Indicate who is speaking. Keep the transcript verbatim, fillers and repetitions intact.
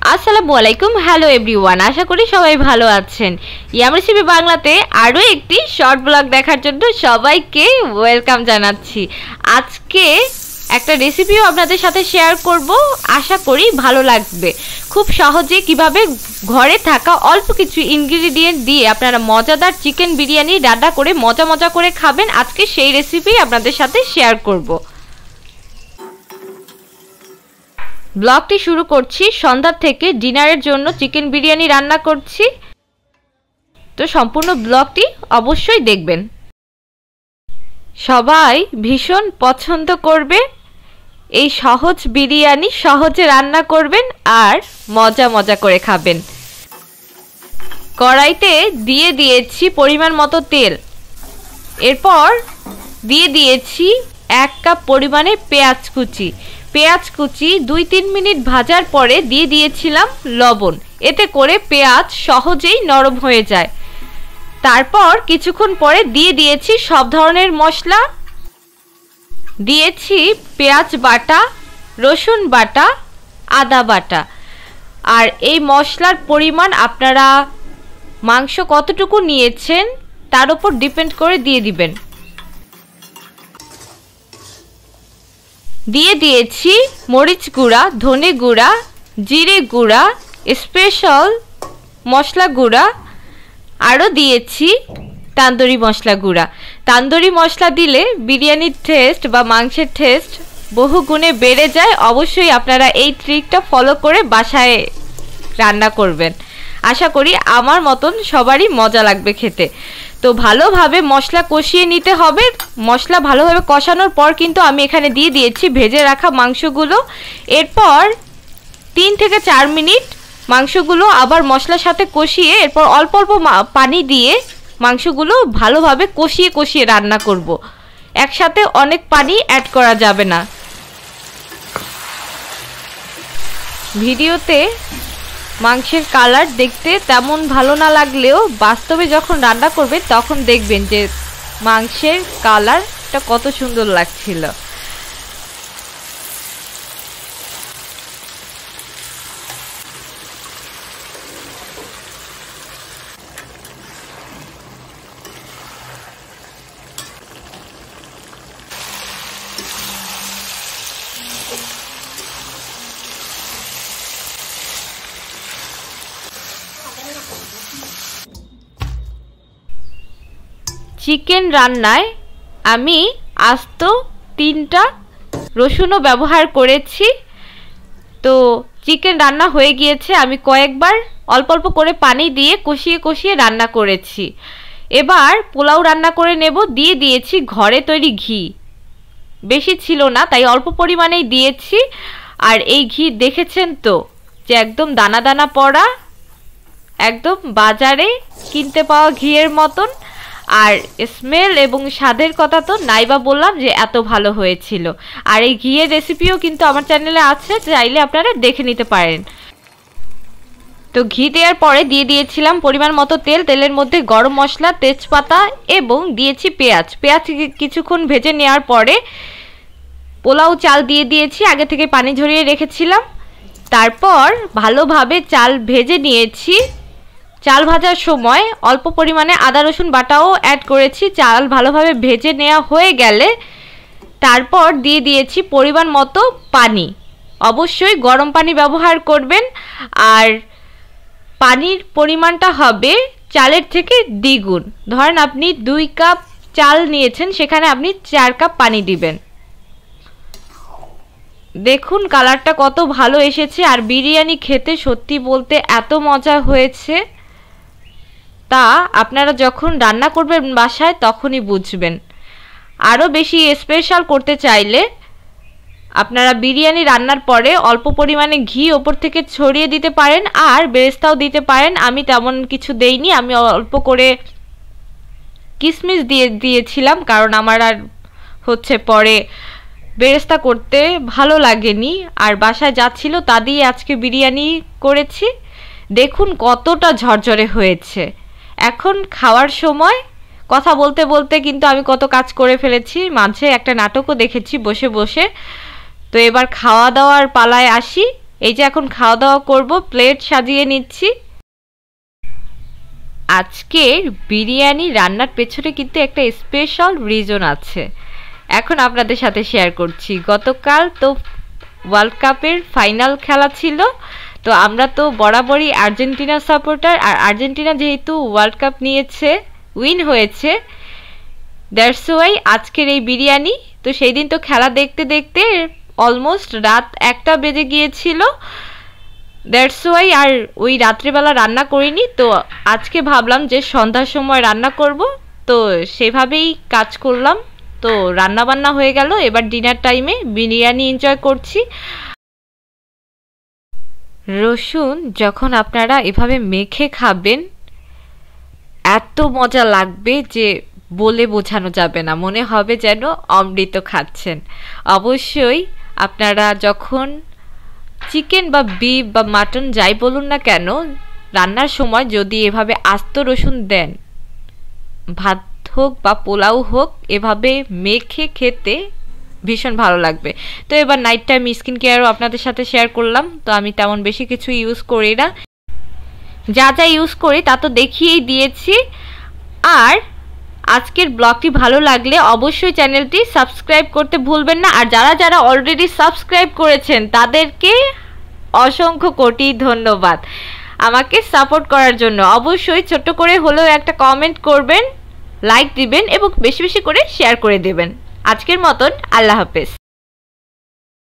Speaker 1: আসসালামু আলাইকুম। Hello everyone, আশা করি সবাই ভালো আছেন। ইয়াম রেসিপি বাংলাতে আরও একটি শর্ট ব্লগ দেখার জন্য সবাইকে ওয়েলকাম জানাচ্ছি। আজকে একটা রেসিপিও আপনাদের সাথে শেয়ার করব, আশা করি ভালো লাগবে। খুব সহজে কিভাবে ঘরে থাকা অল্প কিছু ইনগ্রিডিয়েন্ট দিয়ে আপনারা মজাদার চিকেন বিরিয়ানি রান্না করে মজা মজা করে খাবেন, আজকে সেই রেসিপি আপনাদের সাথে শেয়ার করব। ব্লগটি শুরু করছি সন্ধ্যা থেকে। ডিনারের জন্য চিকেন বিরিয়ানি রান্না করছি, তো সম্পূর্ণ ব্লগটি অবশ্যই দেখবেন। সবাই ভীষণ পছন্দ করবে এই সহজ বিরিয়ানি, সহজে রান্না করবেন আর মজা মজা করে খাবেন। কড়াইতে দিয়ে দিয়েছি পরিমাণ মতো তেল, এরপর দিয়ে দিয়েছি এক কাপ পরিমাণে পেঁয়াজ কুচি। পেঁয়াজ কুচি দুই তিন মিনিট ভাজার পরে দিয়ে দিয়েছিলাম লবণ, এতে করে পেঁয়াজ সহজেই নরম হয়ে যায়। তারপর কিছুক্ষণ পরে দিয়ে দিয়েছি সব ধরনের মশলা, দিয়েছি পেঁয়াজ বাটা, রসুন বাটা, আদা বাটা। আর এই মশলার পরিমাণ আপনারা মাংস কতটুকু নিয়েছেন তার উপর ডিপেন্ড করে দিয়ে দিবেন। দিয়ে দিয়েছি মরিচ গুঁড়া, ধনে গুঁড়া, জিরে গুঁড়া, স্পেশাল মশলা গুঁড়া, আরও দিয়েছি তান্দুরি মশলা গুঁড়া। তান্দুরি মশলা দিলে বিরিয়ানির টেস্ট বা মাংসের টেস্ট বহু গুণে বেড়ে যায়। অবশ্যই আপনারা এই ট্রিকটা ফলো করে বাসায় রান্না করবেন, আশা করি আমার মতন সবারই মজা লাগবে খেতে। তো ভালোভাবে মশলা কষিয়ে নিতে হবে। মশলা ভালোভাবে কষানোর পর কিন্তু আমি এখানে দিয়ে দিয়েছি ভেজে রাখা মাংসগুলো। এরপর তিন থেকে চার মিনিট মাংসগুলো আবার মশলার সাথে কষিয়ে এরপর অল্প অল্প পানি দিয়ে মাংসগুলো ভালোভাবে কষিয়ে কষিয়ে রান্না করব। একসাথে অনেক পানি অ্যাড করা যাবে না। ভিডিওতে মাংসের কালার দেখতে তেমন ভালো না লাগলেও বাস্তবে যখন রান্না করবে তখন দেখবেন যে মাংসের কালারটা কত সুন্দর লাগছিল। চিকেন রান্নায় আমি আস্ত তিনটা রসুনও ব্যবহার করেছি। তো চিকেন রান্না হয়ে গিয়েছে, আমি কয়েকবার অল্প অল্প করে পানি দিয়ে কষিয়ে কষিয়ে রান্না করেছি। এবার পোলাও রান্না করে নেব। দিয়ে দিয়েছি ঘরে তৈরি ঘি, বেশি ছিল না তাই অল্প পরিমাণেই দিয়েছি। আর এই ঘি দেখেছেন তো যে একদম দানা দানা পড়া, একদম বাজারে কিনতে পাওয়া ঘিয়ের মতন। আর স্মেল এবং স্বাদের কথা তো নাইবা বললাম যে এত ভালো হয়েছিল। আর এই ঘিয়ের রেসিপিও কিন্তু আমার চ্যানেলে আছে, চাইলে আপনারা দেখে নিতে পারেন। তো ঘি দেওয়ার পরে দিয়ে দিয়েছিলাম পরিমাণ মতো তেল। তেলের মধ্যে গরম মশলা, তেজপাতা এবং দিয়েছি পেঁয়াজ। পেঁয়াজ কিছুক্ষণ ভেজে নেওয়ার পরে পোলাও চাল দিয়ে দিয়েছি, আগে থেকে পানি ঝরিয়ে রেখেছিলাম। তারপর ভালোভাবে চাল ভেজে নিয়েছি। চাল ভাজার সময় অল্প পরিমাণে আদা রসুন বাটাও অ্যাড করেছি। চাল ভালোভাবে ভেজে নেওয়া হয়ে গেলে তারপর দিয়ে দিয়েছি পরিমাণ মতো পানি। অবশ্যই গরম পানি ব্যবহার করবেন, আর পানির পরিমাণটা হবে চালের থেকে দ্বিগুণ। ধরেন আপনি দুই কাপ চাল নিয়েছেন, সেখানে আপনি চার কাপ পানি দিবেন। দেখুন কালারটা কত ভালো এসেছে, আর বিরিয়ানি খেতে সত্যি বলতে এত মজা হয়েছে, তা আপনারা যখন রান্না করবেন বাসায় তখনই বুঝবেন। আরও বেশি স্পেশাল করতে চাইলে আপনারা বিরিয়ানি রান্নার পরে অল্প পরিমাণে ঘি ওপর থেকে ছড়িয়ে দিতে পারেন, আর বেরেস্তাও দিতে পারেন। আমি তেমন কিছু দেইনি, আমি অল্প করে কিশমিশ দিয়ে দিয়েছিলাম, কারণ আমার আর হচ্ছে পরে বেরেস্তা করতে ভালো লাগেনি। আর বাসায় যাচ্ছিল তা দিয়ে আজকে বিরিয়ানি করেছি। দেখুন কতটা ঝরঝরে হয়েছে। এখন খাওয়ার সময় কথা বলতে বলতে কিন্তু আমি কত কাজ করে ফেলেছি, মাঝে একটা নাটকও দেখেছি বসে বসে। তো এবার খাওয়া দাওয়ার পালায় আসি। এই যে এখন খাওয়া দাওয়া করব, প্লেট সাজিয়ে নিচ্ছি। আজকের বিরিয়ানি রান্নার পেছনে কিন্তু একটা স্পেশাল রিজন আছে, এখন আপনাদের সাথে শেয়ার করছি। গতকাল তো ওয়ার্ল্ড কাপের ফাইনাল খেলা ছিল, তো আমরা তো বরাবরই আর্জেন্টিনা সাপোর্টার, আর আর্জেন্টিনা যেহেতু ওয়ার্ল্ড কাপ নিয়েছে, উইন হয়েছে, দ্যাটস ওয়াই আজকের এই বিরিয়ানি। তো সেই দিন তো খেলা দেখতে দেখতে অলমোস্ট রাত একটা বেজে গিয়েছিল, দ্যাটস ওয়াই আর ওই রাত্রিবেলা রান্না করিনি। তো আজকে ভাবলাম যে সন্ধ্যার সময় রান্না করব, তো সেভাবেই কাজ করলাম। তো রান্না বান্না হয়ে গেল, এবার ডিনার টাইমে বিরিয়ানি এনজয় করছি। রসুন যখন আপনারা এভাবে মেখে খাবেন এত মজা লাগবে যে বলে বোঝানো যাবে না, মনে হবে যেন অমৃত খাচ্ছেন। অবশ্যই আপনারা যখন চিকেন বা বিফ বা মাটন যাই বলুন না কেন, রান্নার সময় যদি এভাবে আস্ত রসুন দেন, ভাত হোক বা পোলাও হোক, এভাবে মেখে খেতে ভীষণ ভালো লাগবে। তো এবার নাইট টাইম স্কিন কেয়ারও আপনাদের সাথে শেয়ার করলাম। তো আমি তেমন বেশি কিছু ইউজ করি না, যা যা ইউজ করি তা তো দেখিয়েই দিয়েছি। আর আজকের ব্লগটি ভালো লাগলে অবশ্যই চ্যানেলটি সাবস্ক্রাইব করতে ভুলবেন না, আর যারা যারা অলরেডি সাবস্ক্রাইব করেছেন তাদেরকে অসংখ্য কোটি ধন্যবাদ আমাকে সাপোর্ট করার জন্য। অবশ্যই ছোট্ট করে হলেও একটা কমেন্ট করবেন, লাইক দিবেন এবং বেশি বেশি করে শেয়ার করে দেবেন। আজকের মতন আল্লাহ হাফেজ।